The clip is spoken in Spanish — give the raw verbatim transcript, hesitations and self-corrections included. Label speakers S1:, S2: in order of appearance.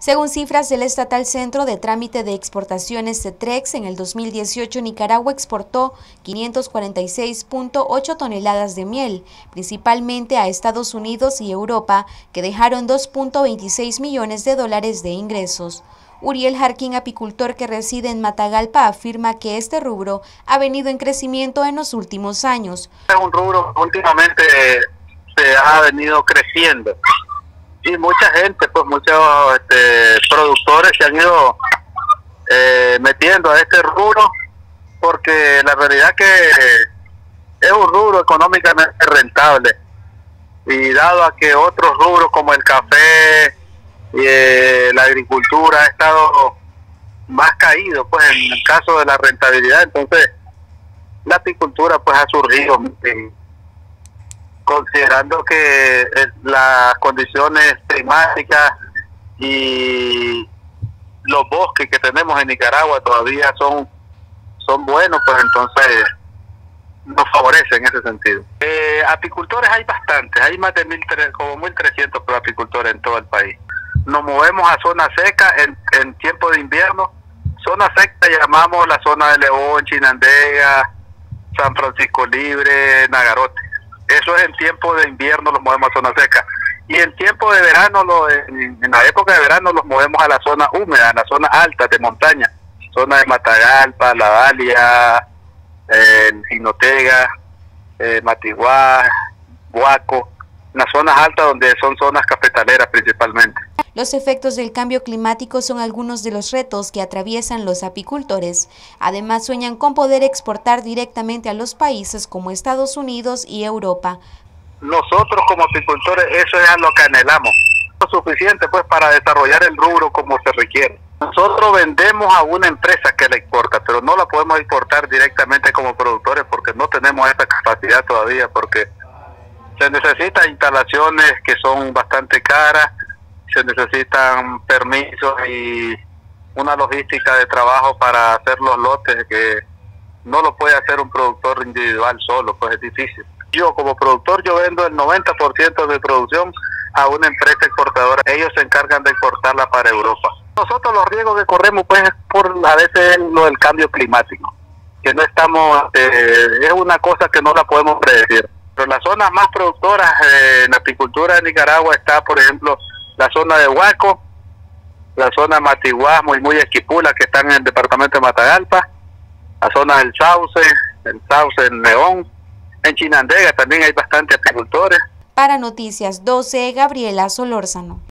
S1: Según cifras del Estatal Centro de Trámite de Exportaciones CETREX, en el dos mil dieciocho Nicaragua exportó quinientas cuarenta y seis punto ocho toneladas de miel, principalmente a Estados Unidos y Europa, que dejaron dos punto veintiséis millones de dólares de ingresos. Uriel Jarquín, apicultor que reside en Matagalpa, afirma que este rubro ha venido en crecimiento en los últimos años.
S2: Es un rubro que últimamente se ha venido creciendo. Y mucha gente, pues muchos este, productores se han ido eh, metiendo a este rubro, porque la realidad que es un rubro económicamente rentable, y dado a que otros rubros como el café y eh, la agricultura ha estado más caído, pues en el caso de la rentabilidad, entonces la apicultura pues ha surgido, eh, considerando que eh, las condiciones climáticas y los bosques que tenemos en Nicaragua todavía son son buenos, pues entonces nos favorece en ese sentido. Eh, apicultores hay bastantes, hay más de mil, como mil trescientos apicultores en todo el país. Nos movemos a zona seca en, en tiempo de invierno. Zona seca llamamos la zona de León, Chinandega, San Francisco Libre, Nagarote. Eso es en tiempo de invierno, los movemos a zona seca. Y en tiempo de verano, lo, en, en la época de verano, los movemos a la zona húmeda, a la zona alta de montaña. Zona de Matagalpa, La Dalia, eh, Jinotega, eh, Matiguá, Guaco. Las zonas altas donde son zonas cafetaleras principalmente.
S1: Los efectos del cambio climático son algunos de los retos que atraviesan los apicultores. Además, sueñan con poder exportar directamente a los países como Estados Unidos y Europa.
S2: Nosotros como apicultores eso es lo que anhelamos. Lo suficiente pues para desarrollar el rubro como se requiere. Nosotros vendemos a una empresa que la exporta, pero no la podemos exportar directamente como productores porque no tenemos esa capacidad todavía, porque se necesitan instalaciones que son bastante caras, se necesitan permisos y una logística de trabajo para hacer los lotes que no lo puede hacer un productor individual solo, pues es difícil. Yo como productor yo vendo el noventa por ciento de mi producción a una empresa exportadora, ellos se encargan de exportarla para Europa. Nosotros los riesgos que corremos pues es por a veces lo del cambio climático, que no estamos, eh, es una cosa que no la podemos predecir. Pero las zonas más productoras eh, en la apicultura de Nicaragua está, por ejemplo, la zona de Huaco, la zona de Matiguá, muy muy Esquipula, que están en el departamento de Matagalpa, la zona del Sauce, el Sauce en León, en Chinandega también hay bastantes apicultores.
S1: Para Noticias doce, Gabriela Solórzano.